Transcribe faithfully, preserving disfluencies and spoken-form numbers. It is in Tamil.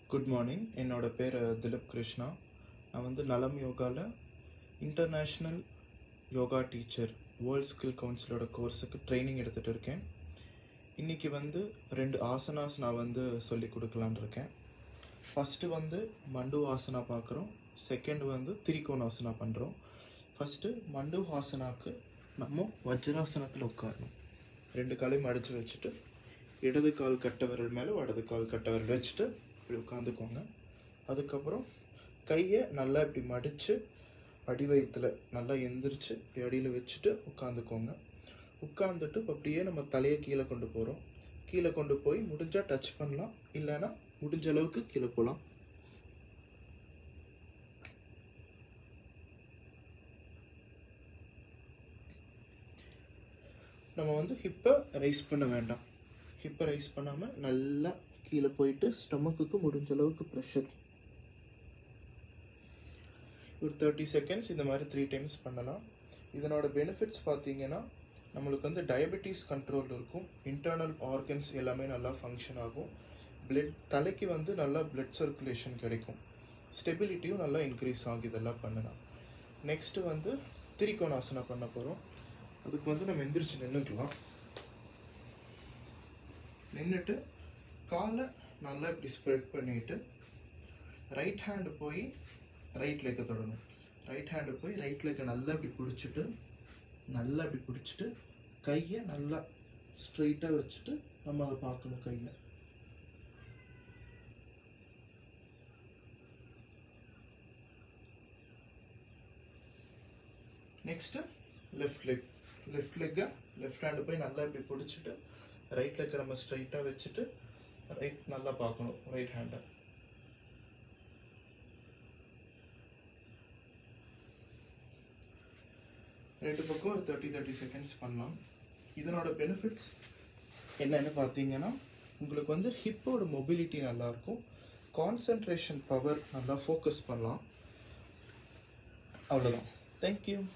Good morning. என்னோட பேர் திலீப் கிருஷ்ணா. நான் வந்து நலம் யோகாவில் international yoga teacher world skill கவுன்சிலோட கோர்ஸுக்கு ட்ரைனிங் எடுத்துகிட்டு இருக்கேன். இன்றைக்கி வந்து ரெண்டு ஆசனாஸ் நான் வந்து சொல்லி கொடுக்கலான் இருக்கேன். ஃபஸ்ட்டு வந்து மண்டு ஆசனா பார்க்குறோம். செகண்ட் வந்து திரிகோணாசனா பண்ணுறோம். ஃபஸ்ட்டு மண்டு ஆசனாவுக்கு நம்ம வஜ்ராசனத்தில் உட்காரணும். ரெண்டு காலையும் மடித்து வச்சுட்டு இடது கால் கட்டை விரல் மேலே வலது கால் கட்டை விரல் வச்சுட்டு இப்படி உட்காந்துக்கோங்க. அதுக்கப்புறம் கையை நல்லா இப்படி மடித்து அடி வயிற்றுல நல்லா எந்திரிச்சு இப்படி அடியில் வச்சுட்டு உட்காந்துக்கோங்க. உட்காந்துட்டு இப்போ அப்படியே நம்ம தலையை கீழே கொண்டு போகிறோம். கீழே கொண்டு போய் முடிஞ்சால் டச் பண்ணலாம், இல்லைன்னா முடிஞ்ச அளவுக்கு கீழே போகலாம். நம்ம வந்து ஹிப்பை ரைஸ் பண்ண வேண்டாம். ஹிப்பை ரைஸ் பண்ணாமல் நல்லா கீழே போயிட்டு ஸ்டொமக்குக்கு முடிஞ்ச அளவுக்கு ப்ரெஷர். ஒரு தேர்ட்டி செகண்ட்ஸ் இந்த மாதிரி த்ரீ டைம்ஸ் பண்ணலாம். இதனோட பெனிஃபிட்ஸ் பார்த்தீங்கன்னா நம்மளுக்கு வந்து டயபெட்டிஸ் கண்ட்ரோல் இருக்கும், இன்டர்னல் ஆர்கன்ஸ் எல்லாமே நல்லா ஃபங்க்ஷன் ஆகும், பிளட் தலைக்கு வந்து நல்லா பிளட் சர்க்குலேஷன் கிடைக்கும், ஸ்டெபிலிட்டியும் நல்லா இன்க்ரீஸ் ஆகும் இதெல்லாம் பண்ணலாம். நெக்ஸ்ட்டு வந்து திரிகோணாசனா பண்ண போகிறோம். அதுக்கு வந்து நம்ம எந்திரிச்சு நின்றுக்கலாம். நின்றுட்டு காலை நல்லா இப்படி ஸ்ப்ரெட் பண்ணிவிட்டு ரைட் ஹேண்டு போய் ரைட் லெக்கை தொடணும். ரைட் ஹேண்டு போய் ரைட் லெக்கை நல்லா இப்படி பிடிச்சிட்டு நல்லா இப்படி பிடிச்சிட்டு கையை நல்லா ஸ்ட்ரெயிட்டாக வச்சுட்டு நம்ம அதை பார்க்கணும். கையை நெக்ஸ்ட்டு லெஃப்ட் லெக் லெஃப்ட் லெக்கை லெஃப்ட் ஹேண்டு போய் நல்லா இப்படி பிடிச்சிட்டு ரைட் லெக்கை நம்ம ஸ்ட்ரைட்டாக வச்சுட்டு ரைட் நல்லா பார்க்கணும். ரைட் ஹேண்டை ரெண்டு பக்கம் ஒரு தேர்ட்டி தேர்ட்டி செகண்ட்ஸ் பண்ணலாம். இதனோட பெனிஃபிட்ஸ் என்னென்னு பார்த்தீங்கன்னா உங்களுக்கு வந்து ஹிப்போட மொபிலிட்டி நல்லாயிருக்கும், கான்சன்ட்ரேஷன் பவர் நல்லா ஃபோக்கஸ் பண்ணலாம். அவ்வளோதான். தேங்க்யூ.